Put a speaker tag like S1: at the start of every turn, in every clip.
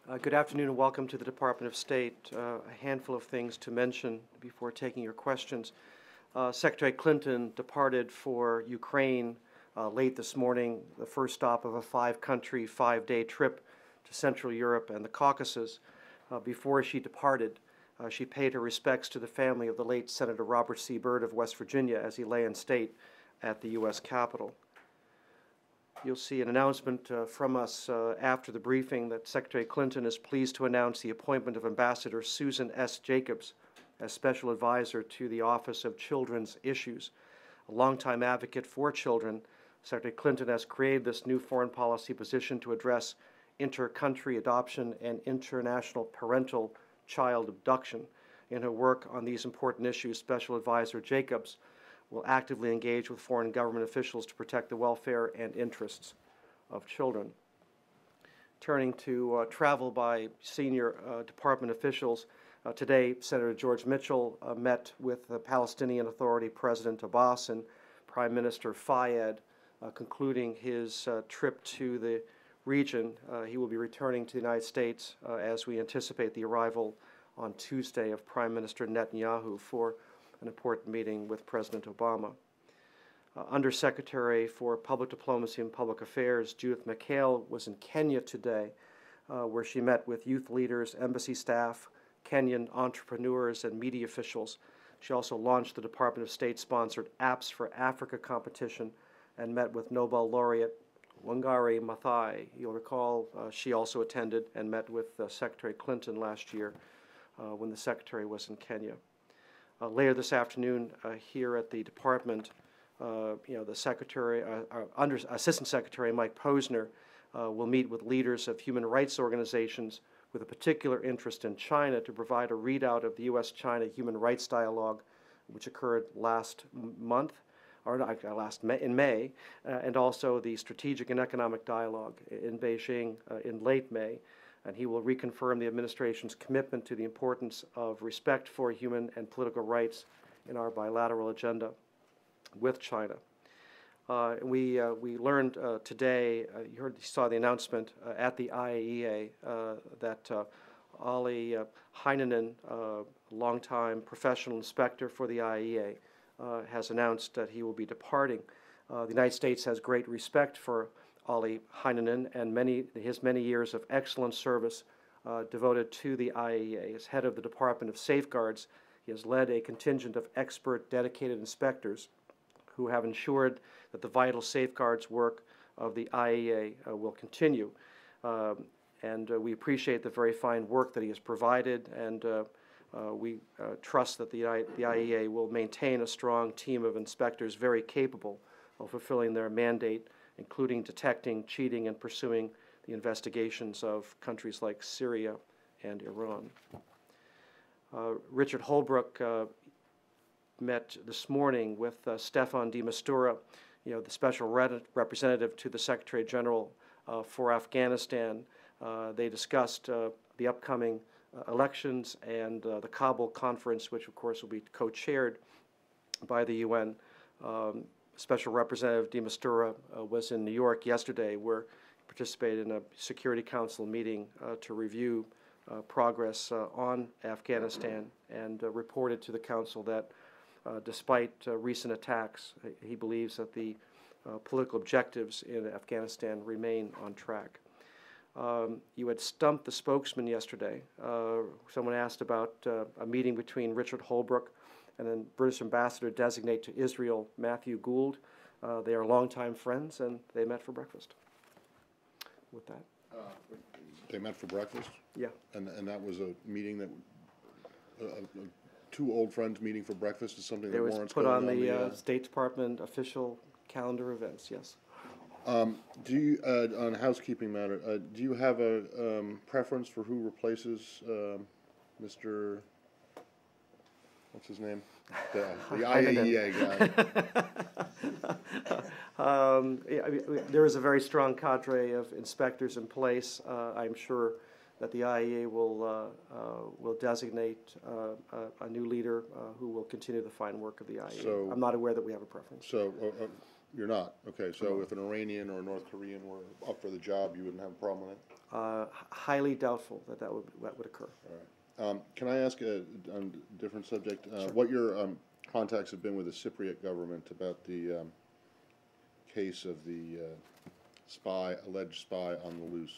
S1: Good afternoon and welcome to the Department of State. A handful of things to mention before taking your questions. Secretary Clinton departed for Ukraine late this morning, the first stop of a five-country, five-day trip to Central Europe and the Caucasus. Before she departed, she paid her respects to the family of the late Senator Robert C. Byrd of West Virginia as he lay in state at the U.S. Capitol. You'll see an announcement from us after the briefing that Secretary Clinton is pleased to announce the appointment of Ambassador Susan S. Jacobs as Special Advisor to the Office of Children's Issues. A longtime advocate for children, Secretary Clinton has created this new foreign policy position to address inter-country adoption and international parental child abduction. In her work on these important issues, Special Advisor Jacobs will actively engage with foreign government officials to protect the welfare and interests of children. Turning to travel by senior department officials, today Senator George Mitchell met with the Palestinian Authority President Abbas and Prime Minister Fayyad, concluding his trip to the region. He will be returning to the United States as we anticipate the arrival on Tuesday of Prime Minister Netanyahu for an important meeting with President Obama. Undersecretary for Public Diplomacy and Public Affairs Judith McHale was in Kenya today, where she met with youth leaders, embassy staff, Kenyan entrepreneurs, and media officials. She also launched the Department of State-sponsored Apps for Africa competition and met with Nobel laureate Wangari Maathai. You'll recall she also attended and met with Secretary Clinton last year when the Secretary was in Kenya. Later this afternoon, here at the department, the Secretary, Assistant Secretary Mike Posner will meet with leaders of human rights organizations with a particular interest in China to provide a readout of the U.S.-China Human Rights Dialogue, which occurred last month, or in May, and also the Strategic and Economic Dialogue in Beijing in late May. And he will reconfirm the administration's commitment to the importance of respect for human and political rights in our bilateral agenda with China. We learned today, you saw the announcement at the IAEA that Ali Heinonen, longtime professional inspector for the IAEA, has announced that he will be departing. The United States has great respect for Ali Heinonen and his many years of excellent service devoted to the IAEA. As head of the Department of Safeguards, he has led a contingent of expert, dedicated inspectors who have ensured that the vital safeguards work of the IAEA will continue. And we appreciate the very fine work that he has provided, and we trust that the IAEA will maintain a strong team of inspectors very capable of fulfilling their mandate, including detecting, cheating, and pursuing the investigations of countries like Syria and Iran. Richard Holbrooke met this morning with Staffan de Mistura, the special representative to the Secretary General for Afghanistan. They discussed the upcoming elections and the Kabul conference, which of course will be co-chaired by the UN. Special Representative de Mistura was in New York yesterday, where he participated in a Security Council meeting to review progress on Afghanistan, and reported to the Council that despite recent attacks, he believes that the political objectives in Afghanistan remain on track. You had stumped the spokesman yesterday. Someone asked about a meeting between Richard Holbrooke and then British Ambassador Designate to Israel, Matthew Gould. They are longtime friends, and they met for breakfast. With that.
S2: They met for breakfast?
S1: Yeah.
S2: And that was a meeting that, two old friends meeting for breakfast is something that warrants
S1: was put on the State Department official calendar events, yes.
S2: Do you, on a housekeeping matter, do you have a preference for who replaces Mr. What's his name? The IAEA guy.
S1: There is a very strong cadre of inspectors in place. I'm sure that the IAEA will designate a new leader who will continue the fine work of the IAEA.
S2: So,
S1: I'm not aware that we have a preference.
S2: So You're not? Okay, so if an Iranian or a North Korean were up for the job, you wouldn't have a problem with it?
S1: Highly doubtful that that would occur.
S2: All right. Can I ask on a different subject,
S1: Sure.
S2: what your contacts have been with the Cypriot government about the case of the alleged spy on the loose?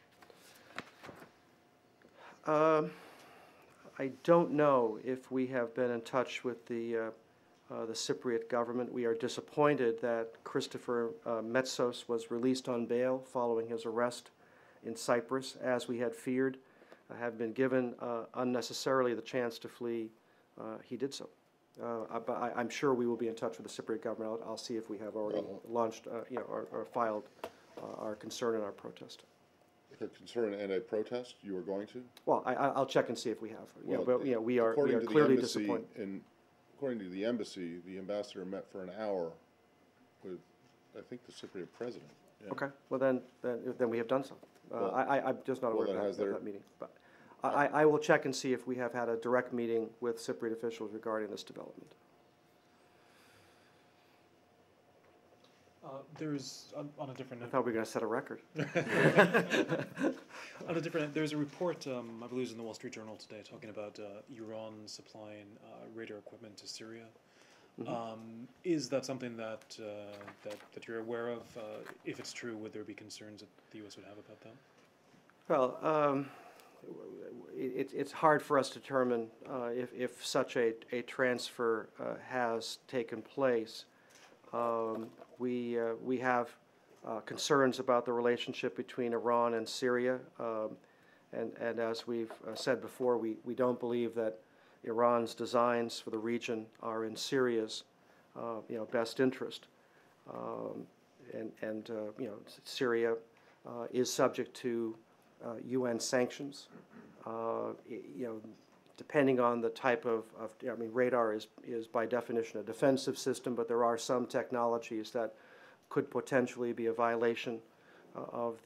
S1: I don't know if we have been in touch with the Cypriot government. We are disappointed that Christopher Metsos was released on bail following his arrest in Cyprus, as we had feared. Have been given unnecessarily the chance to flee. He did so. But I'm sure we will be in touch with the Cypriot government. I'll see if we have already launched, or filed our concern and our protest.
S2: A concern and a protest you are going to?
S1: Well, I'll check and see if we have.
S2: Well,
S1: we are clearly disappointed.
S2: According to the embassy, the ambassador met for an hour with, I think, the Cypriot president. Yeah.
S1: Okay, well then we have done so. I'm just not aware of that meeting. But I will check and see if we have had a direct meeting with Cypriot officials regarding this development.
S3: There's on a different
S1: I
S3: note.
S1: thought we were going to set a record.
S3: On a different note, there's a report, I believe, in the Wall Street Journal today, talking about Iran supplying radar equipment to Syria.
S1: Mm-hmm.
S3: Is that something that you're aware of? If it's true, would there be concerns that the U.S. would have about that?
S1: Well, it's hard for us to determine if such a transfer has taken place. We have concerns about the relationship between Iran and Syria, and as we've said before, we don't believe that Iran's designs for the region are in Syria's best interest, and Syria is subject to UN sanctions. Depending on the type of radar is by definition a defensive system, but there are some technologies that could potentially be a violation of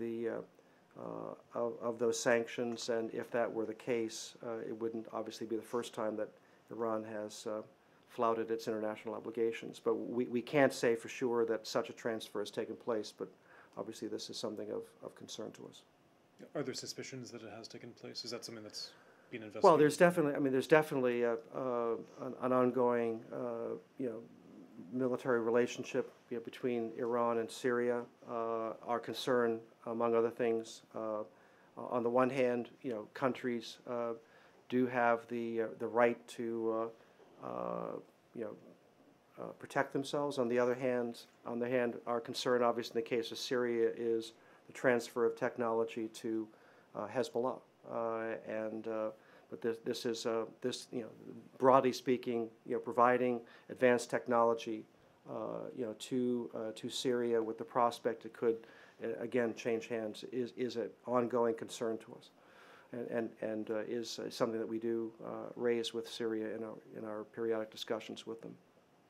S1: those sanctions, and if that were the case, it wouldn't obviously be the first time that Iran has flouted its international obligations. But we can't say for sure that such a transfer has taken place, but obviously this is something of concern to us.
S3: Are there suspicions that it has taken place? Is that something that's been investigated?
S1: Well, there's definitely an ongoing military relationship between Iran and Syria. Our concern, among other things, on the one hand, countries do have the right to protect themselves. On the other hand, our concern, obviously, in the case of Syria, is the transfer of technology to Hezbollah, but this is broadly speaking, providing advanced technology, to Syria with the prospect it could again change hands is an ongoing concern to us, and is something that we do raise with Syria in our periodic discussions with them.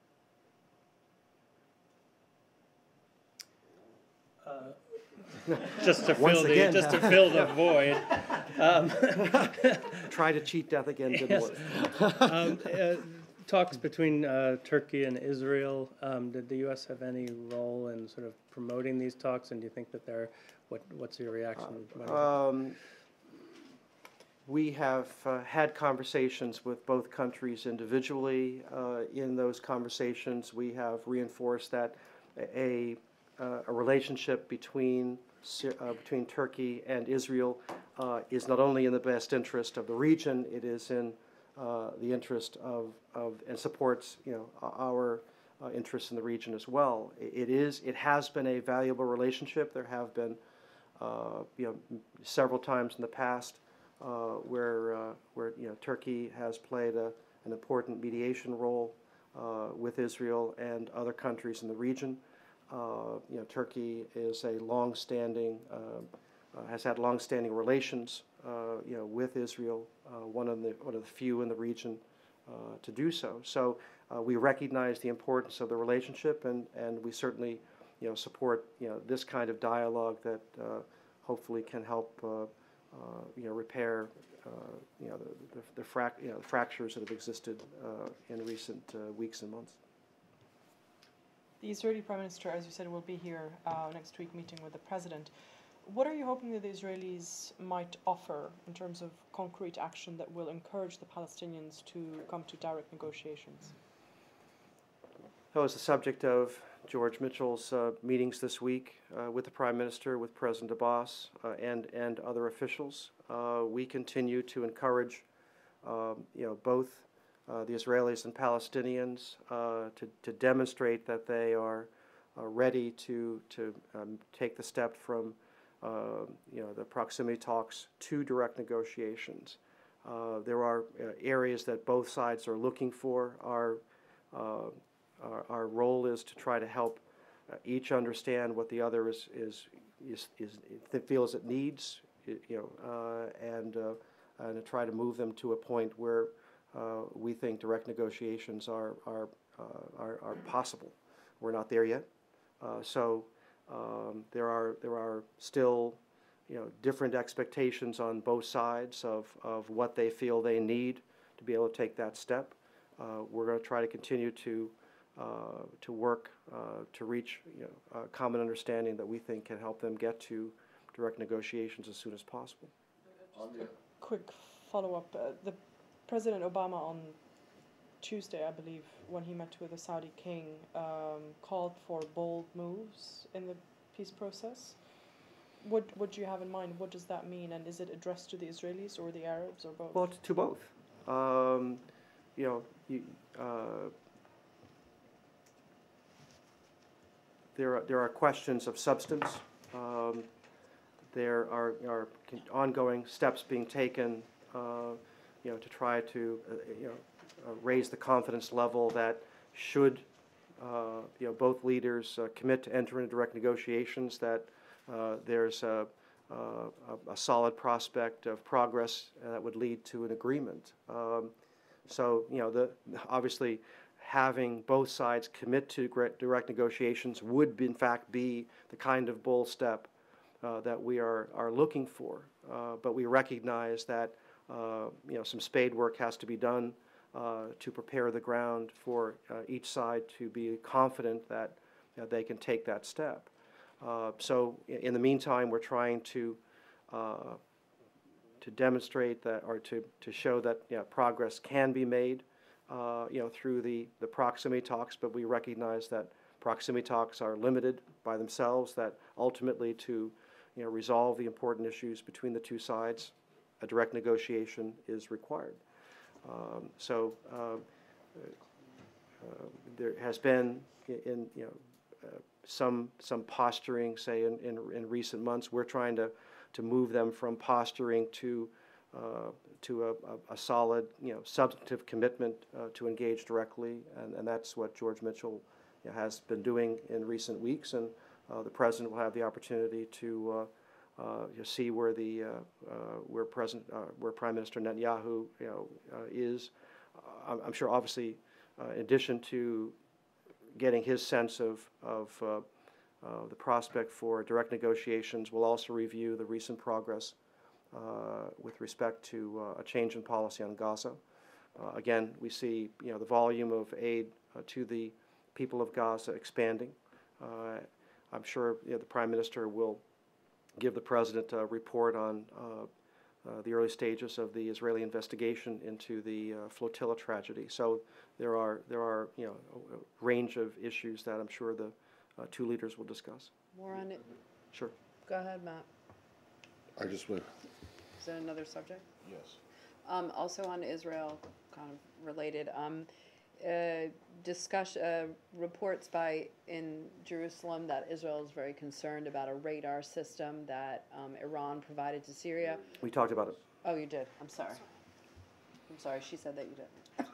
S4: Just to fill the void.
S1: Try to cheat death again didn't work.
S4: Talks between Turkey and Israel. Did the U.S. have any role in sort of promoting these talks? And do you think that what's your reaction?
S1: We have had conversations with both countries individually. In those conversations, we have reinforced that a relationship between Turkey and Israel is not only in the best interest of the region, it is in the interest of and supports our interests in the region as well. It has been a valuable relationship. There have been several times in the past where Turkey has played an important mediation role with Israel and other countries in the region. Turkey is a has had long-standing relations, with Israel, one of the few in the region to do so. So we recognize the importance of the relationship, and we certainly, support this kind of dialogue that hopefully can help repair the fractures that have existed in recent weeks and months.
S5: The Israeli Prime Minister, as you said, will be here next week meeting with the President. What are you hoping that the Israelis might offer in terms of concrete action that will encourage the Palestinians to come to direct negotiations?
S1: That was the subject of George Mitchell's meetings this week with the Prime Minister, with President Abbas, and other officials. We continue to encourage, both the Israelis and Palestinians to demonstrate that they are ready to take the step from the proximity talks to direct negotiations. There are areas that both sides are looking for. Our role is to try to help each understand what the other feels it needs, and to try to move them to a point where we think direct negotiations are possible. We're not there yet, so there are still different expectations on both sides of what they feel they need to be able to take that step. We're going to try to continue to work to reach a common understanding that we think can help them get to direct negotiations as soon as possible.
S5: Quick follow-up. The President Obama on Tuesday, I believe, when he met with the Saudi king, called for bold moves in the peace process. What do you have in mind? What does that mean? And is it addressed to the Israelis or the Arabs or both?
S1: Well, to both. There are questions of substance. There are ongoing steps being taken, to try to, raise the confidence level that should, both leaders commit to enter into direct negotiations, that there's a solid prospect of progress that would lead to an agreement. So, obviously, having both sides commit to direct negotiations would, in fact, be the kind of bold step that we are looking for. But we recognize that some spade work has to be done to prepare the ground for each side to be confident that they can take that step. So in the meantime, we're trying to demonstrate that, or to show that progress can be made through the proximity talks, but we recognize that proximity talks are limited by themselves, that ultimately to resolve the important issues between the two sides, a direct negotiation is required. There has been some posturing, say in recent months. We're trying to move them from posturing to a solid, substantive commitment to engage directly, and that's what George Mitchell has been doing in recent weeks, and the President will have the opportunity to see where where Prime Minister Netanyahu is. I'm sure, obviously, in addition to getting his sense of the prospect for direct negotiations, we'll also review the recent progress with respect to a change in policy on Gaza. Again, we see the volume of aid to the people of Gaza expanding. I'm sure the Prime Minister will give the President a report on the early stages of the Israeli investigation into the flotilla tragedy. So there are a range of issues that I'm sure the two leaders will discuss.
S6: More on it.
S1: Sure.
S6: Go ahead, Matt.
S2: I just went.
S6: Is that another subject?
S2: Yes.
S6: Also on Israel, kind of related. Reports in Jerusalem that Israel is very concerned about a radar system that Iran provided to Syria.
S1: We talked about it.
S6: Oh, you did. I'm sorry. She said that you did.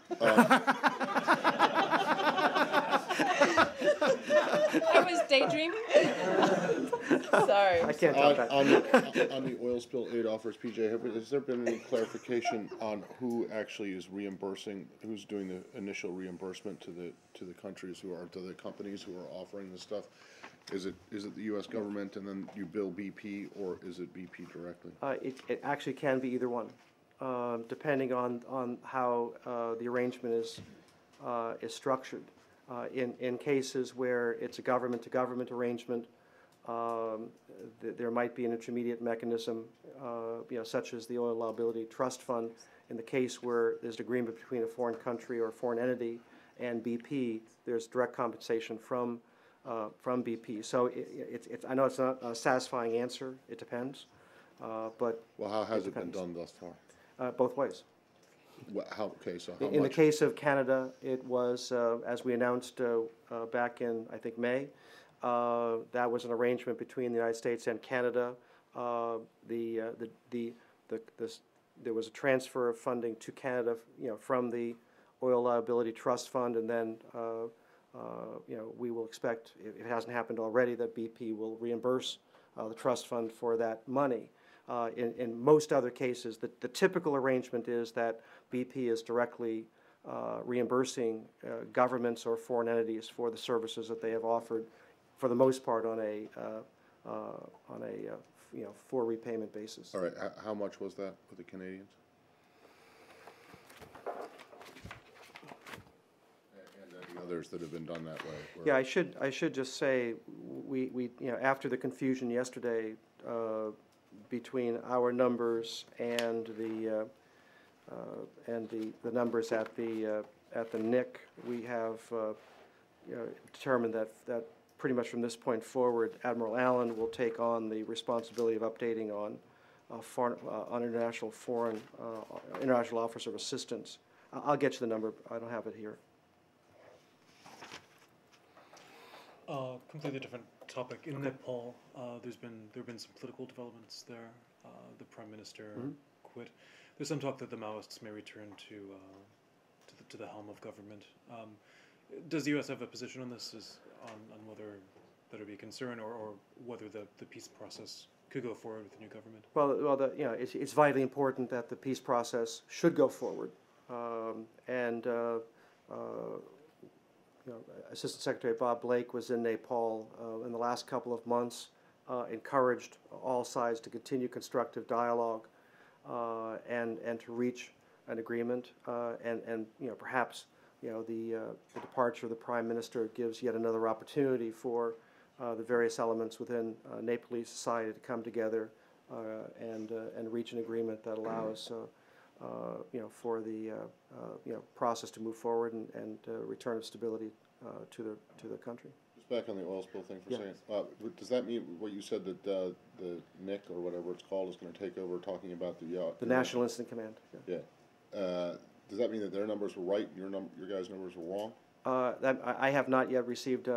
S6: I was daydreaming. Sorry.
S1: I can't talk that.
S2: On the oil spill aid offers, PJ, has there been any clarification on who actually is reimbursing, who's doing the initial reimbursement to the countries to the companies who are offering this stuff? Is it the U.S. government and then you bill BP, or is it BP directly?
S1: It actually can be either one, depending on how the arrangement is structured. In cases where it's a government-to-government arrangement, there might be an intermediate mechanism, such as the Oil Liability Trust Fund. In the case where there's an agreement between a foreign country or a foreign entity and BP, there's direct compensation from BP. So I know it's not a satisfying answer. It depends, but
S2: Well, how has it been done thus far?
S1: both ways.
S2: Okay, so how
S1: In the
S2: much?
S1: case of Canada, it was, as we announced back in, I think, May, that was an arrangement between the United States and Canada. There was a transfer of funding to Canada, from the Oil Liability Trust Fund, and then, we will expect, if it hasn't happened already, that BP will reimburse the trust fund for that money. In most other cases, the typical arrangement is that BP is directly reimbursing governments or foreign entities for the services that they have offered, for the most part, on a for repayment basis.
S2: All right, how much was that for the Canadians? And the others that have been done that way?
S1: Yeah, I should just say, we after the confusion yesterday between our numbers and the numbers at the NIC, we have determined that pretty much from this point forward, Admiral Allen will take on the responsibility of updating on international officer of assistance. I'll get you the number. I don't have it here.
S3: Completely different topic. In Nepal, there have been some political developments there. The prime minister quit. There's some talk that the Maoists may return to the helm of government. Does the U.S. have a position on this, on whether that would be a concern, or whether the peace process could go forward with the new government?
S1: Well, it's vitally important that the peace process should go forward, Assistant Secretary Bob Blake was in Nepal in the last couple of months, encouraged all sides to continue constructive dialogue and to reach an agreement, and perhaps the departure of the Prime Minister gives yet another opportunity for the various elements within Nepalese society to come together and reach an agreement that allows for the process to move forward and return of stability to the country.
S2: Just back on the oil spill thing for
S1: Yeah.
S2: a second. Does that mean what you said, that the NIC or whatever it's called is going to take over talking about
S1: The National Incident Command. Yeah.
S2: Yeah. Does that mean that their numbers were right and your guys' numbers were wrong?
S1: I have not yet received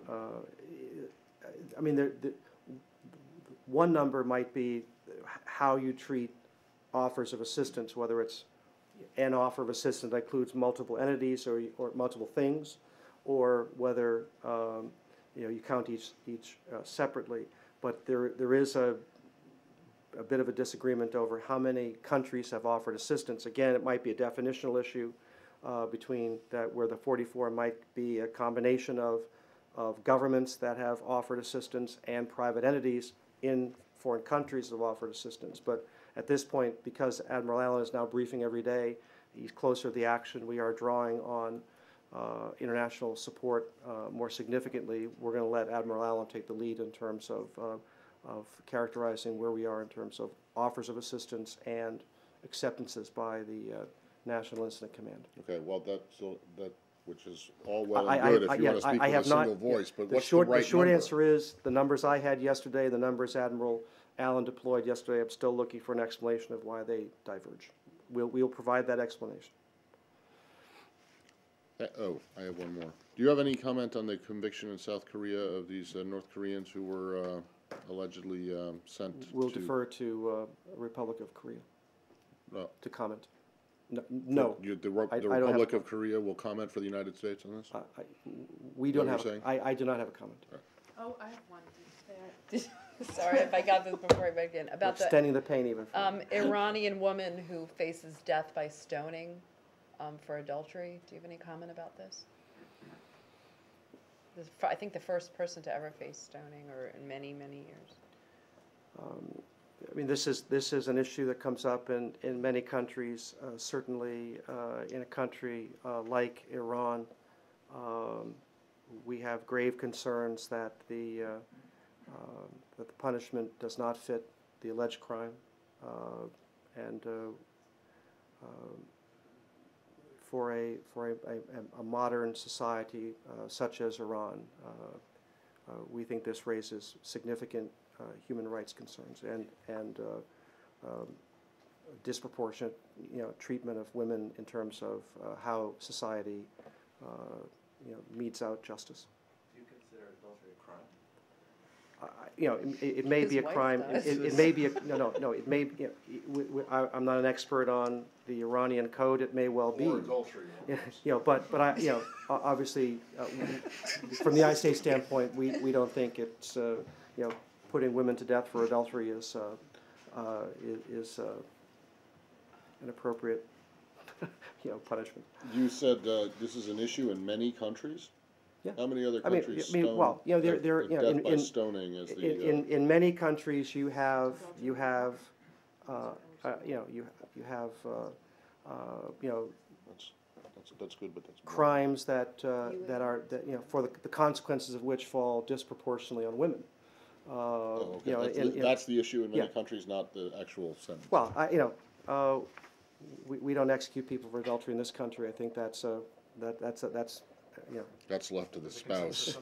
S1: one number might be how you treat offers of assistance, whether it's an offer of assistance that includes multiple entities or multiple things, or whether you count each separately. But there is a bit of a disagreement over how many countries have offered assistance. Again, it might be a definitional issue between that, where the 44 might be a combination of governments that have offered assistance and private entities in foreign countries that have offered assistance. But at this point, because Admiral Allen is now briefing every day, he's closer to the action, we are drawing on international support more significantly. We're going to let Admiral Allen take the lead in terms of characterizing where we are in terms of offers of assistance and acceptances by the National Incident Command.
S2: Okay, well, which is all well and good if you want to speak with a single voice, but what's the right number?
S1: The short answer is the numbers I had yesterday, the numbers Admiral Allen deployed yesterday. I'm still looking for an explanation of why they diverge. We'll provide that explanation.
S2: I have one more. Do you have any comment on the conviction in South Korea of these North Koreans who were allegedly sent
S1: We'll defer to Republic of Korea
S2: No.
S1: to comment. No.
S2: The
S1: I don't
S2: Republic
S1: have-
S2: of Korea will comment for the United States on this?
S1: We don't
S2: What
S1: have.
S2: you're saying?
S1: I do not have a comment.
S6: Oh, I have one. Sorry if I got this before I went in.
S1: We're
S6: About the
S1: extending the pain even further.
S6: Iranian woman who faces death by stoning for adultery. Do you have any comment about this? I think the first person to ever face stoning, or in many, many years.
S1: I mean, this is an issue that comes up in many countries. Certainly, in a country like Iran, we have grave concerns that the punishment does not fit the alleged crime, and for a modern society such as Iran, we think this raises significant human rights concerns and disproportionate, treatment of women in terms of how society, metes out justice.
S7: Do you consider adultery a crime?
S1: It may be a
S6: His wife
S1: crime.
S6: does.
S1: It may be no. It may. I'm not an expert on the Iranian code. It may well be.
S2: Or adultery.
S1: But I, obviously, from the United States standpoint, we don't think it's putting women to death for adultery is an appropriate punishment.
S2: You said this is an issue in many countries?
S1: Yeah.
S2: How many other
S1: I mean,
S2: countries
S1: well,
S2: death by stoning as the...
S1: in many countries you have
S2: That's good, but that's...
S1: crimes that are for the consequences of which fall disproportionately on women.
S2: Oh, okay. That's the issue in many
S1: yeah.
S2: countries, not the actual sentence.
S1: Well, we don't execute people for adultery in this country. I think that's
S2: That's left to the spouse.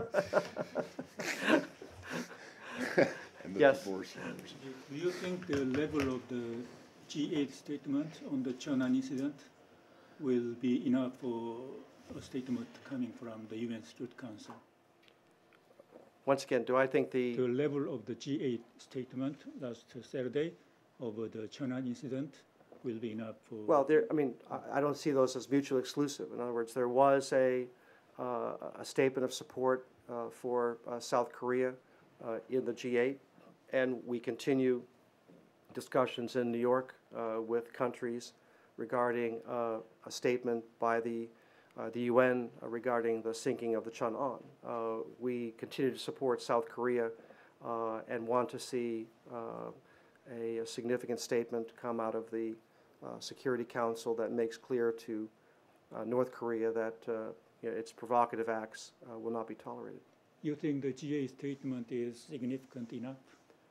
S2: And the
S1: Yes.
S2: divorce lawyers.
S8: Do you think the level of the G8 statement on the Cheonan incident will be enough for a statement coming from the UN Security Council?
S1: Once again, do I think
S8: The level of the G8 statement last Saturday over the Cheonan incident will be enough for...
S1: well, I don't see those as mutually exclusive. In other words, there was a statement of support for South Korea in the G8, and we continue discussions in New York with countries regarding a statement by the UN regarding the sinking of the Cheonan. We continue to support South Korea and want to see a significant statement come out of the Security Council that makes clear to North Korea that its provocative acts will not be tolerated.
S8: You think the G8 statement is significant enough?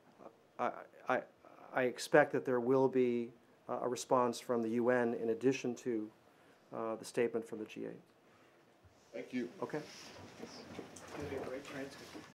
S1: I expect that there will be a response from the UN in addition to the statement from the G8.
S2: Thank you.
S1: Okay?
S4: It's going to be a great transcript.